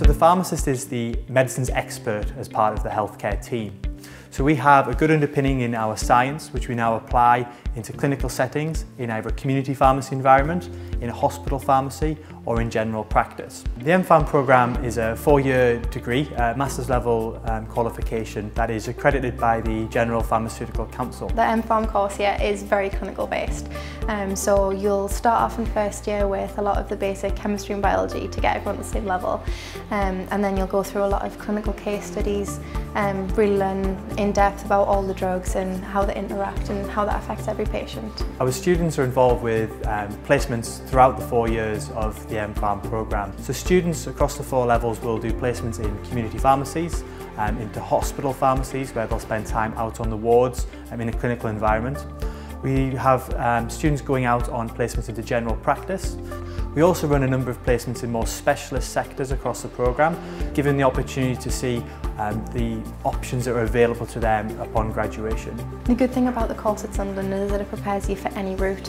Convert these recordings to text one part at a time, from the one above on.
So the pharmacist is the medicines expert as part of the healthcare team. So we have a good underpinning in our science, which we now apply into clinical settings in either a community pharmacy environment, in a hospital pharmacy, or in general practice. The MPharm Program is a 4-year degree, master's level qualification that is accredited by the General Pharmaceutical Council. The MPharm course here is very clinical based. So you'll start off in first year with a lot of the basic chemistry and biology to get everyone at the same level. And then you'll go through a lot of clinical case studies, really learn in depth about all the drugs and how they interact and how that affects every patient. Our students are involved with placements throughout the 4 years of the MPharm Program. So students across the 4 levels will do placements in community pharmacies, into hospital pharmacies where they'll spend time out on the wards in a clinical environment. We have students going out on placements into general practice. We also run a number of placements in more specialist sectors across the programme, giving the opportunity to see the options that are available to them upon graduation. The good thing about the course at Sunderland is that it prepares you for any route.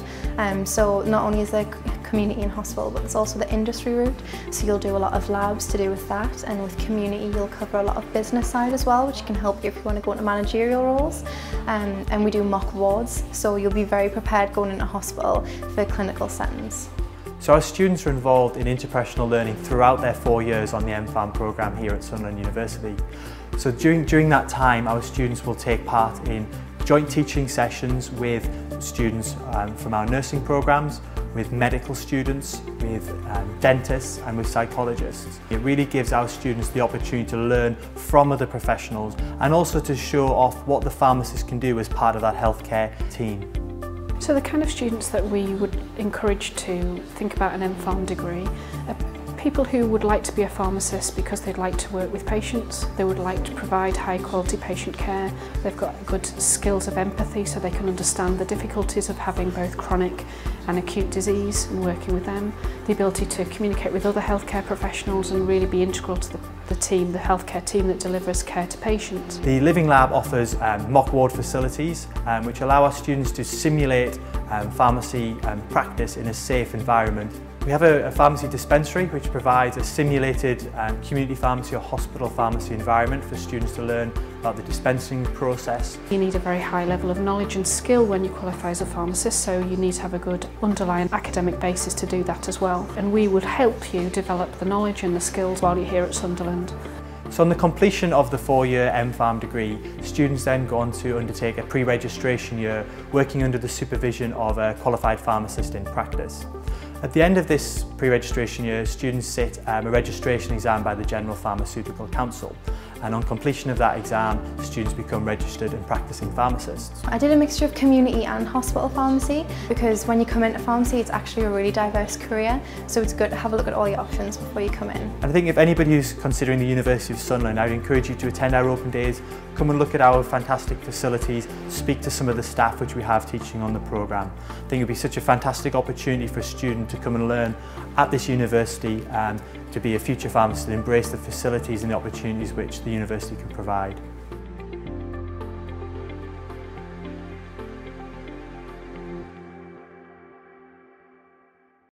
So not only is there community and hospital, but there's also the industry route. So you'll do a lot of labs to do with that, and with community you'll cover a lot of business side as well, which can help you if you want to go into managerial roles. And we do mock wards, so you'll be very prepared going into hospital for clinical settings. So our students are involved in interprofessional learning throughout their 4 years on the MPharm Program here at Sunderland University. So during that time, our students will take part in joint teaching sessions with students from our nursing programs, with medical students, with dentists and with psychologists. It really gives our students the opportunity to learn from other professionals and also to show off what the pharmacist can do as part of that healthcare team. So the kind of students that we would encourage to think about an MPharm degree are people who would like to be a pharmacist because they'd like to work with patients, they would like to provide high quality patient care, they've got good skills of empathy so they can understand the difficulties of having both chronic and acute disease and working with them, the ability to communicate with other healthcare professionals and really be integral to the team, the healthcare team that delivers care to patients. The Living Lab offers mock ward facilities which allow our students to simulate pharmacy practice in a safe environment. We have a pharmacy dispensary which provides a simulated community pharmacy or hospital pharmacy environment for students to learn about the dispensing process. You need a very high level of knowledge and skill when you qualify as a pharmacist, so you need to have a good underlying academic basis to do that as well. And we would help you develop the knowledge and the skills while you're here at Sunderland. So on the completion of the 4-year MPharm degree, students then go on to undertake a pre-registration year working under the supervision of a qualified pharmacist in practice. At the end of this pre-registration year, students sit a registration exam by the General Pharmaceutical Council, and on completion of that exam, students become registered and practising pharmacists. I did a mixture of community and hospital pharmacy because when you come into pharmacy it's actually a really diverse career, so it's good to have a look at all your options before you come in. And I think if anybody who's considering the University of Sunderland, I would encourage you to attend our open days, come and look at our fantastic facilities, speak to some of the staff which we have teaching on the programme. I think it would be such a fantastic opportunity for a student to come and learn at this university to be a future pharmacist and embrace the facilities and the opportunities which the university can provide.